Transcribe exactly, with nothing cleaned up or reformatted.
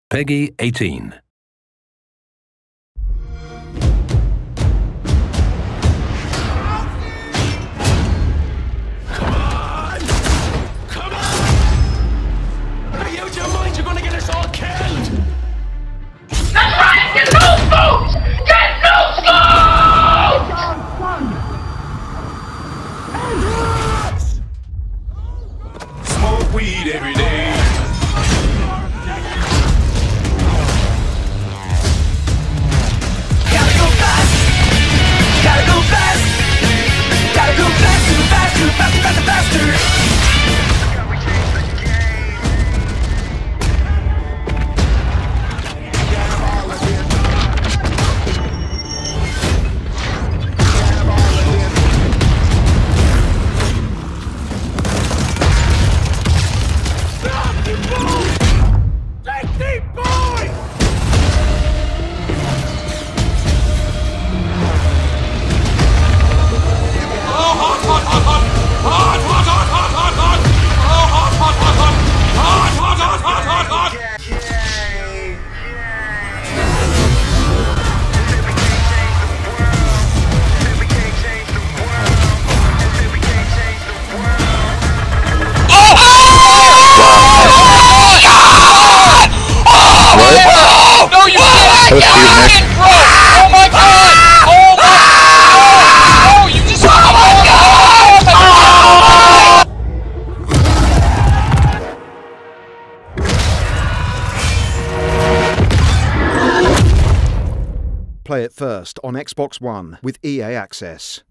Peggy eighteen. Come on! Come on! Are you out of your mind? You're gonna get us all killed! That's right! Get loose, folks! Get loose, folks! Smoke weed every day. Gotta go fast! Gotta go fast! Gotta go faster, faster, faster, faster, faster! Oh my god! Oh my god! Oh my god! Oh, you just oh my god! Play it first on Xbox One with E A Access.